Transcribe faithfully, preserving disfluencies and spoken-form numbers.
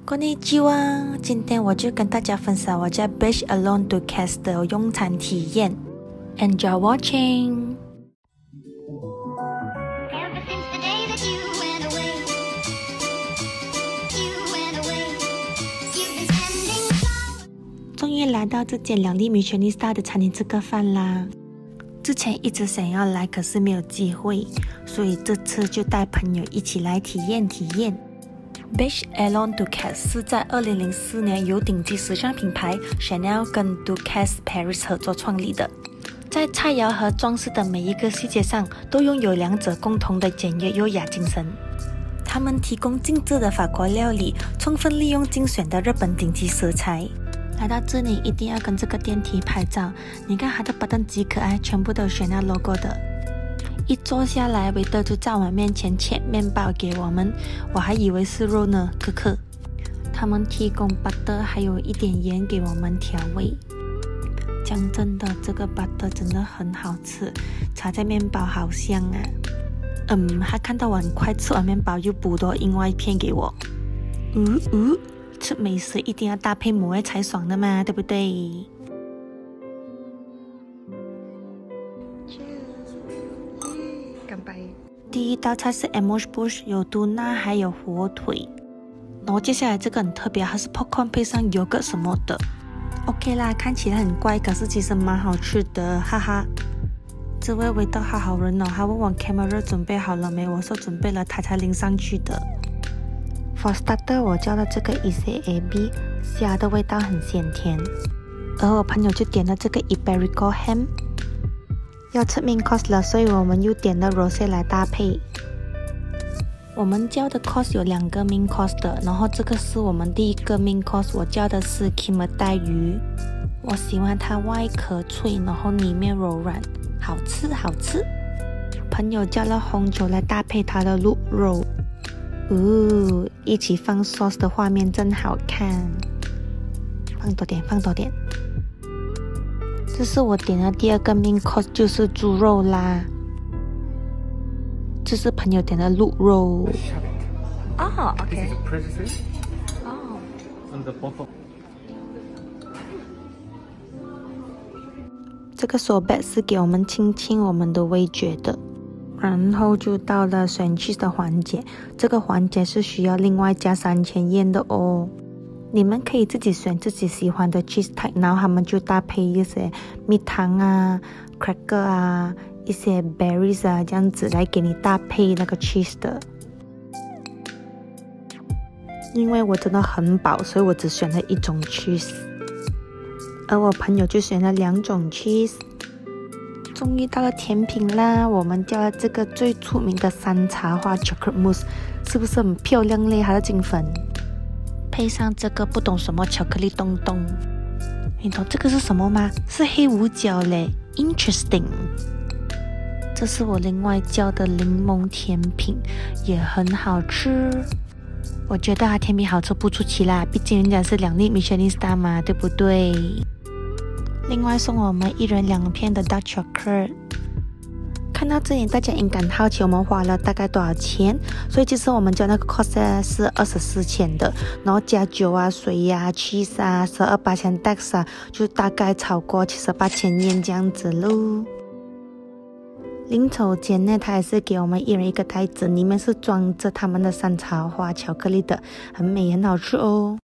こんにちは，今天我就跟大家分享我在 Beige Alone Ducasse 的用餐体验。Enjoy watching。终于来到这间两粒米其林 star 的餐厅吃个饭啦！之前一直想要来，可是没有机会，所以这次就带朋友一起来体验体验。Beige Alone Ducasse 是在二零零四年由顶级时尚品牌 Chanel 跟 Ducasse Paris 合作创立的。在菜肴和装饰的每一个细节上，都拥有两者共同的简约优雅精神。他们提供精致的法国料理，充分利用精选的日本顶级食材。来到这里一定要跟这个电梯拍照，你看它的 button 极可爱，全部都有 Chanel logo 的。一坐下来，维德就在我们面前切面包给我们，我还以为是肉呢，可可。他们提供 butter 还有一点盐给我们调味。讲真的，这个 butter 真的很好吃，插在面包好香啊。嗯，他看到我很快吃完面包，又补多另外一片给我。嗯嗯，吃美食一定要搭配母爱才爽的嘛，对不对？干杯！第一道菜是 amuse bouche， 有嘟纳还有火腿。然后接下来这个很特别，它是 popcorn 配上 yogurt 什么的。OK 啦，看起来很怪，可是其实蛮好吃的，哈哈。这位味道好好人哦，他问我 camera 准备好了没，我说准备了，他才拎上去的。For starter， 我叫了这个 Issei Ebi， 虾的味道很鲜甜，而我朋友就点了这个 Iberico Ham。要吃 main course 了，所以我们又点了 rosé 来搭配。我们叫的 course 有两个 main course 的，然后这个是我们第一个 main course， 我叫的是 Kimmer 带鱼。我喜欢它外壳脆，然后里面柔软，好吃好吃。朋友叫了红酒来搭配它的鹿肉。哦，一起放 sauce 的画面真好看，放多点放多点。这是我点的第二个 main course， 就是猪肉啦。这是朋友点的鹿肉。哦 ，OK。哦。这个手 bag 是给我们清清我们的味觉的。然后就到了选 cheese 的环节，这个环节是需要另外加三千yen的哦。你们可以自己选自己喜欢的 cheese type， 然后他们就搭配一些蜜糖啊、cracker 啊、一些 berries 啊，这样子来给你搭配那个 cheese 的。因为我真的很饱，所以我只选了一种 cheese， 而我朋友就选了两种 cheese。终于到了甜品啦，我们叫了这个最出名的山茶花 chocolate mousse， 是不是很漂亮嘞？它的金粉配上这个不懂什么巧克力东东，你懂这个是什么吗？是黑五角嘞 ，interesting。这是我另外叫的柠檬甜品，也很好吃。我觉得它甜品好吃不出奇啦，毕竟人家是两粒米其林 star 嘛，对不对？另外送我们一人两片的 dark chocolate。看到这里，大家应该好奇我们花了大概多少钱，所以其实我们叫那个 cost 是二十四千的，然后加酒啊、水呀、啊、cheese 啊、十二八千 tax 啊，就大概超过七十八千yen这样子喽。临走前呢，他也是给我们一人一个袋子，里面是装着他们的山茶花巧克力的，很美很好吃哦。